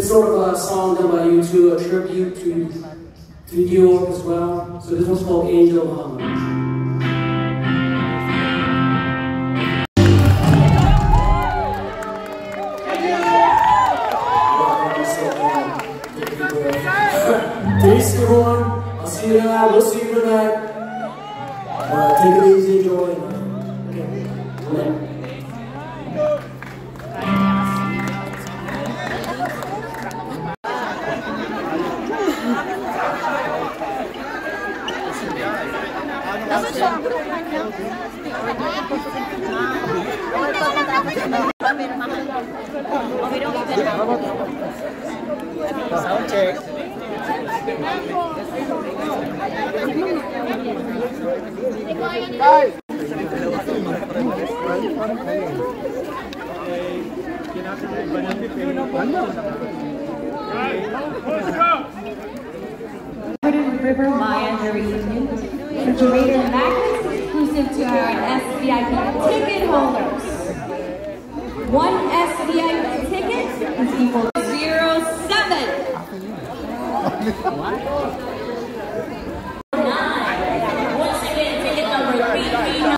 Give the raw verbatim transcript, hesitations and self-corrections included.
it's sort of a song done by you two, a tribute to, to New York as well. So this one's called Angel Mama. Peace, everyone. I'll see you tonight. We'll see you tonight. Uh, take it easy, enjoy. Okay. Amen. Soundcheck. Guys. Rivermaya reunion. Refrigerator and magnets exclusive to our S V I P ticket holders. One S V I P ticket is equal to zero seven.